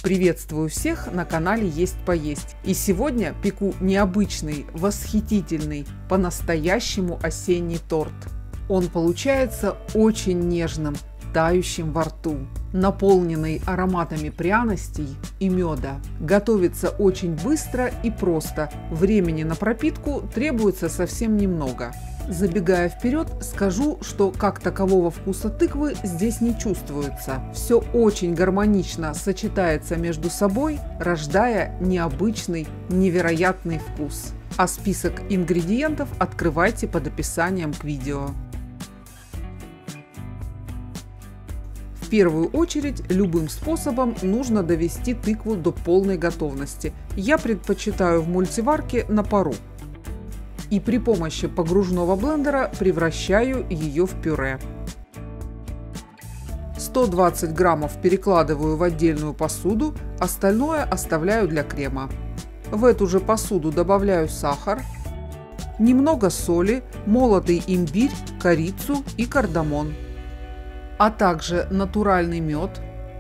Приветствую всех на канале Есть Поесть. И сегодня пеку необычный, восхитительный, по-настоящему осенний торт. Он получается очень нежным, тающим во рту, наполненный ароматами пряностей и меда. Готовится очень быстро и просто. Времени на пропитку требуется совсем немного. Забегая вперед, скажу, что как такового вкуса тыквы здесь не чувствуется. Все очень гармонично сочетается между собой, рождая необычный, невероятный вкус. А список ингредиентов открывайте под описанием к видео. В первую очередь, любым способом нужно довести тыкву до полной готовности. Я предпочитаю в мультиварке на пару. И при помощи погружного блендера превращаю ее в пюре. 120 граммов перекладываю в отдельную посуду, остальное оставляю для крема. В эту же посуду добавляю сахар, немного соли, молотый имбирь, корицу и кардамон, а также натуральный мед,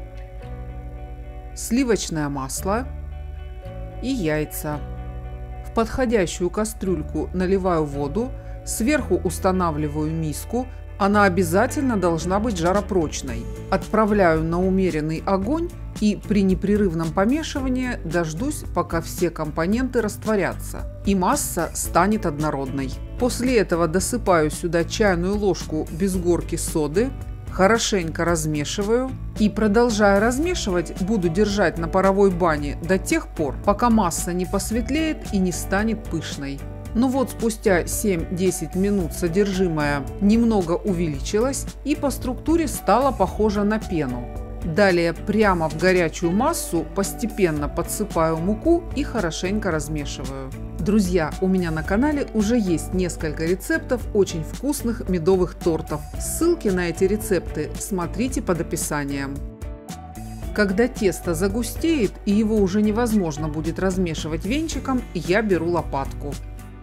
сливочное масло и яйца. В подходящую кастрюльку наливаю воду, сверху устанавливаю миску, она обязательно должна быть жаропрочной. Отправляю на умеренный огонь и при непрерывном помешивании дождусь, пока все компоненты растворятся и масса станет однородной. После этого досыпаю сюда чайную ложку без горки соды, хорошенько размешиваю и, продолжая размешивать, буду держать на паровой бане до тех пор, пока масса не посветлеет и не станет пышной. Ну вот, спустя 7-10 минут содержимое немного увеличилось и по структуре стало похоже на пену. Далее прямо в горячую массу постепенно подсыпаю муку и хорошенько размешиваю. Друзья, у меня на канале уже есть несколько рецептов очень вкусных медовых тортов. Ссылки на эти рецепты смотрите под описанием. Когда тесто загустеет и его уже невозможно будет размешивать венчиком, я беру лопатку.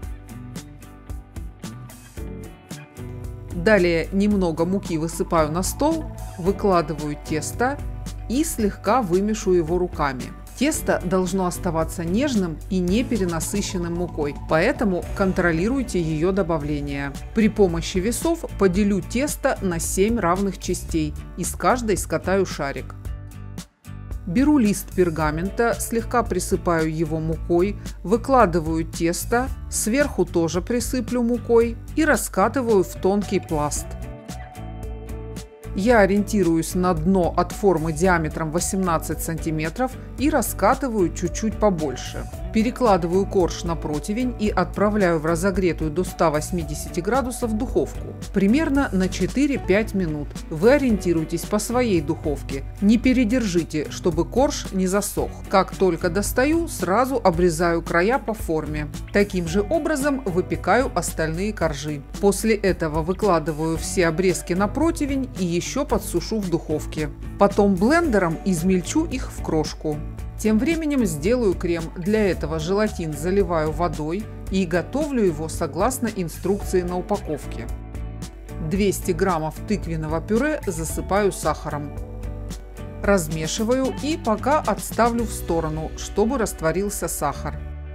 Далее немного муки высыпаю на стол, выкладываю тесто и слегка вымешу его руками. Тесто должно оставаться нежным и не перенасыщенным мукой, поэтому контролируйте ее добавление. При помощи весов поделю тесто на 7 равных частей и с каждой скатаю шарик. Беру лист пергамента, слегка присыпаю его мукой, выкладываю тесто, сверху тоже присыплю мукой и раскатываю в тонкий пласт. Я ориентируюсь на дно от формы диаметром 18 см и раскатываю чуть-чуть побольше. Перекладываю корж на противень и отправляю в разогретую до 180 градусов духовку. Примерно на 4-5 минут. Вы ориентируйтесь по своей духовке. Не передержите, чтобы корж не засох. Как только достаю, сразу обрезаю края по форме. Таким же образом выпекаю остальные коржи. После этого выкладываю все обрезки на противень и еще подсушу в духовке. Потом блендером измельчу их в крошку. Тем временем сделаю крем. Для этого желатин заливаю водой и готовлю его согласно инструкции на упаковке. 200 граммов тыквенного пюре засыпаю сахаром. Размешиваю и пока отставлю в сторону, чтобы растворился сахар.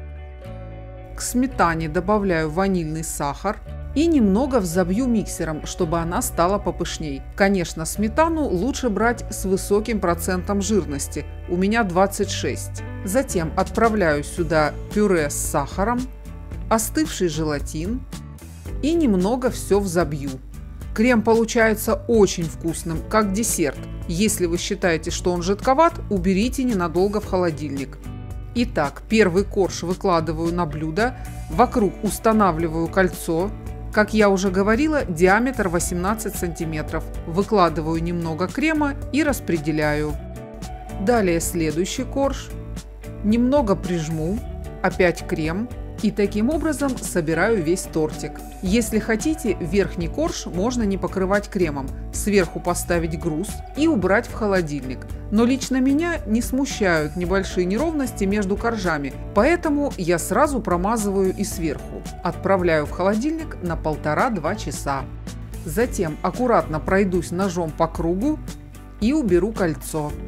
К сметане добавляю ванильный сахар и немного взобью миксером, чтобы она стала попышней. Конечно, сметану лучше брать с высоким процентом жирности, у меня 26. Затем отправляю сюда пюре с сахаром, остывший желатин и немного все взобью. Крем получается очень вкусным, как десерт. Если вы считаете, что он жидковат, уберите ненадолго в холодильник. Итак, первый корж выкладываю на блюдо, вокруг устанавливаю кольцо. Как я уже говорила, диаметр 18 см. Выкладываю немного крема и распределяю. Далее следующий корж. Немного прижму, опять крем. И таким образом собираю весь тортик. Если хотите, верхний корж можно не покрывать кремом, сверху поставить груз и убрать в холодильник. Но лично меня не смущают небольшие неровности между коржами, поэтому я сразу промазываю и сверху. Отправляю в холодильник на 1,5-2 часа. Затем аккуратно пройдусь ножом по кругу и уберу кольцо.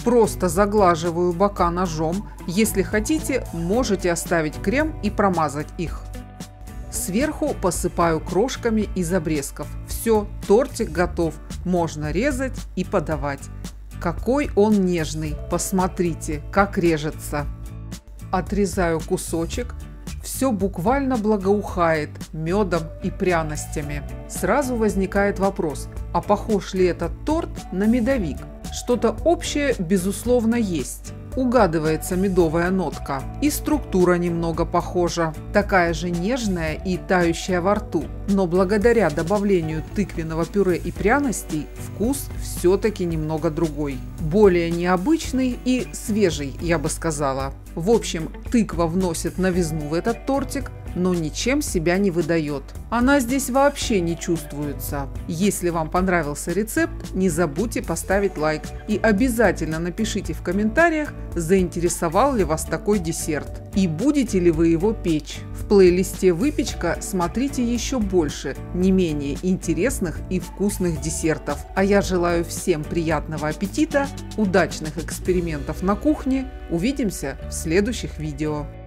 Просто заглаживаю бока ножом. Если хотите, можете оставить крем и промазать их. Сверху посыпаю крошками из обрезков. Все, тортик готов. Можно резать и подавать. Какой он нежный! Посмотрите, как режется. Отрезаю кусочек. Все буквально благоухает медом и пряностями. Сразу возникает вопрос, а похож ли этот торт на медовик? Что-то общее, безусловно, есть. Угадывается медовая нотка. И структура немного похожа. Такая же нежная и тающая во рту. Но благодаря добавлению тыквенного пюре и пряностей вкус все-таки немного другой. Более необычный и свежий, я бы сказала. В общем, тыква вносит новизну в этот тортик, но ничем себя не выдает. Она здесь вообще не чувствуется. Если вам понравился рецепт, не забудьте поставить лайк и обязательно напишите в комментариях, заинтересовал ли вас такой десерт и будете ли вы его печь. В плейлисте «Выпечка» смотрите еще больше не менее интересных и вкусных десертов. А я желаю всем приятного аппетита, удачных экспериментов на кухне. Увидимся в следующих видео.